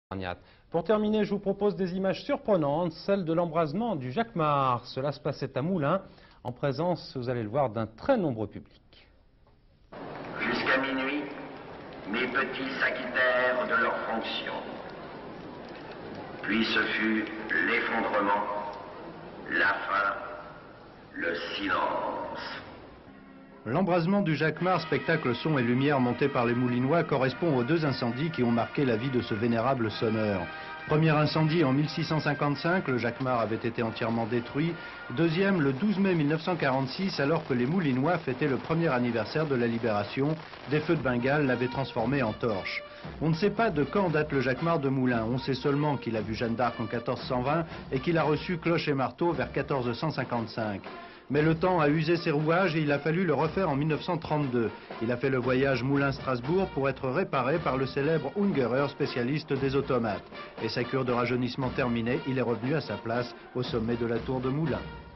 Pour terminer, je vous propose des images surprenantes, celles de l'embrasement du Jacquemart. Cela se passait à Moulins, en présence, vous allez le voir, d'un très nombreux public. Jusqu'à minuit, mes petits s'acquittèrent de leurs fonctions. Puis ce fut l'effondrement, la faim, le silence. L'embrasement du Jacquemart, spectacle son et lumière monté par les Moulinois, correspond aux deux incendies qui ont marqué la vie de ce vénérable sonneur. Premier incendie en 1655, le Jacquemart avait été entièrement détruit. Deuxième, le 12 mai 1946, alors que les Moulinois fêtaient le premier anniversaire de la libération, des feux de Bengale l'avaient transformé en torche. On ne sait pas de quand date le Jacquemart de Moulins. On sait seulement qu'il a vu Jeanne d'Arc en 1420 et qu'il a reçu cloche et marteau vers 1455. Mais le temps a usé ses rouages et il a fallu le refaire en 1932. Il a fait le voyage Moulins-Strasbourg pour être réparé par le célèbre Ungerer, spécialiste des automates. Et sa cure de rajeunissement terminée, il est revenu à sa place au sommet de la tour de Moulins.